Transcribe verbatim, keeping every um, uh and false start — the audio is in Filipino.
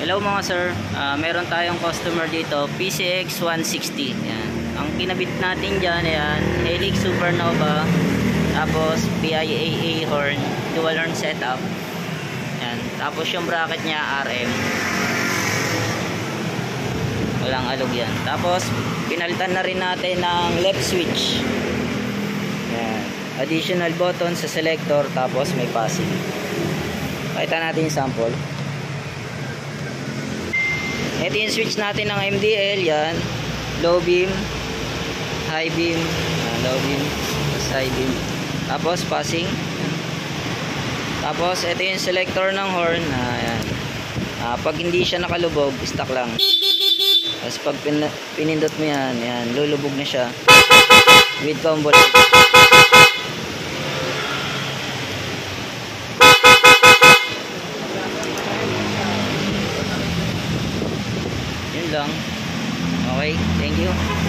Hello mga sir, uh, meron tayong customer dito, P C X one sixty. Yan. Ang kinabit natin dyan, yan, Helix Supernova, tapos P I A A horn, dual horn setup. Yan. Tapos yung bracket niya R M. Walang alog yan. Tapos pinalitan na rin natin ng left switch. Yan. Additional button sa selector, tapos may passing. Pakita natin yung sample. Ito yung switch natin ng M D L, yan, low beam, high beam, uh, low beam, tapos high beam, tapos passing. Tapos ito yung selector ng horn, uh, yan. Uh, pag hindi siya nakalubog, stock lang. Tapos pag pin pinindot mo yan, yan, lulubog na siya with combo light. Lang. Okay, thank you.